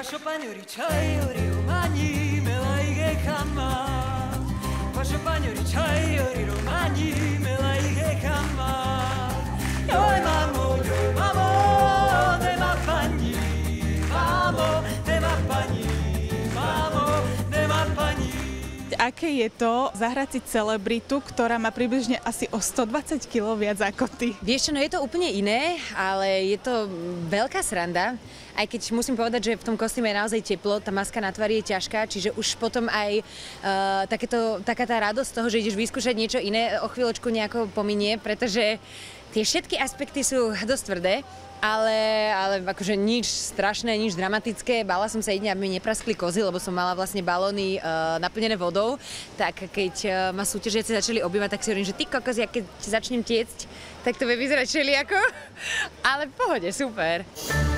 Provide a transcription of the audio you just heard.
Pašo paňuri čajori romani melajge kama. Pašo paňuri čajori romani melajge kama. Joj mamo, nema pani. Mamo, nema pani. Mamo, nema pani. Aké je to zahrať si celebritu, ktorá má približne asi o 120 kg viac ako ty? Vieš čo, no je to úplne iné, ale je to veľká sranda. Aj keď musím povedať, že v tom kostýme je naozaj teplo, tá maska na tvári je ťažká, čiže už potom aj taká tá radosť z toho, že ideš vyskúšať niečo iné, o chvíľočku nejako pominie, pretože tie všetky aspekty sú dosť tvrdé. Ale akože nič strašné, nič dramatické. Bála som sa jedine, aby mi nepraskli kozy, lebo som mala vlastne balóny naplnené vodou. Tak keď ma súťažiaci začali obývať, tak si hovorím, že ty kokos, ja keď začnem tiecť, tak to bude vyzerať všelijako. Ale v pohode, super.